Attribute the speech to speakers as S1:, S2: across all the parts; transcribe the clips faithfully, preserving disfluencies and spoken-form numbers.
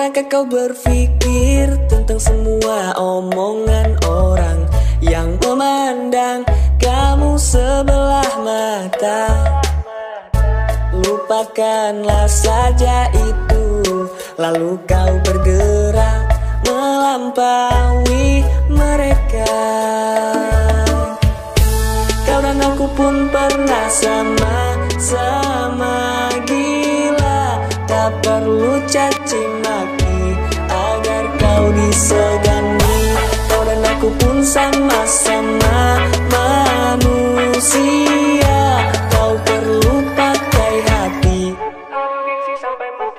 S1: Pernahkah kau berpikir tentang semua omongan orang yang memandang kamu sebelah mata? Lupakanlah saja itu, lalu kau bergerak melampaui mereka. Kau dan aku pun pernah sama-sama gila, tak perlu caci maki agar kau disegani. Kau dan aku pun sama-sama manusia, kau perlu pakai hati. Sampai mati.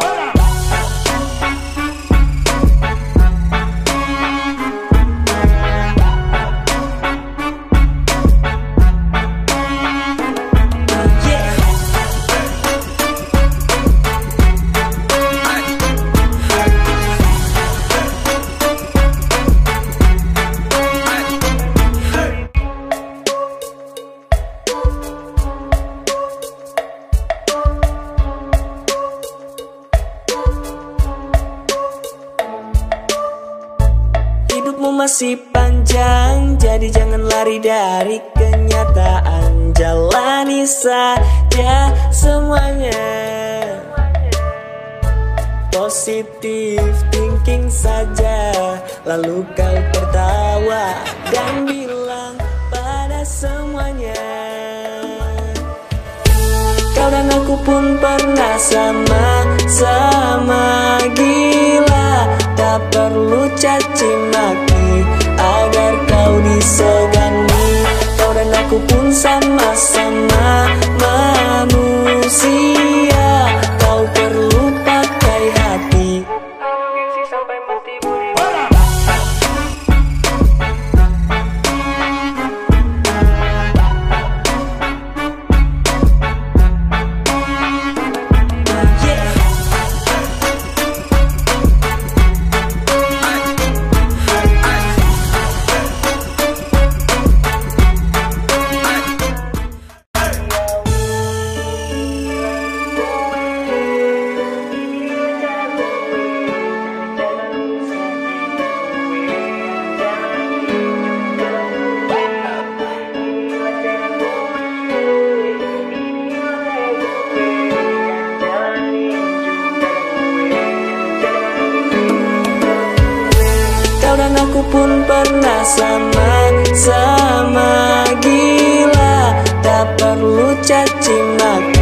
S1: Hidupmu masih panjang, jadi jangan lari dari kenyataan. Jalani saja semuanya, positive thinking saja. Lalu kau tertawa dan bilang pada semuanya, kau dan aku pun pernah sama-sama gila, tak perlu caci maki agar kau disegani. Kau dan aku pun sama-sama manusia, kau perlu pakai hati. Sampai mati budi. Kau dan aku pun pernah sama-sama gila, tak perlu caci maki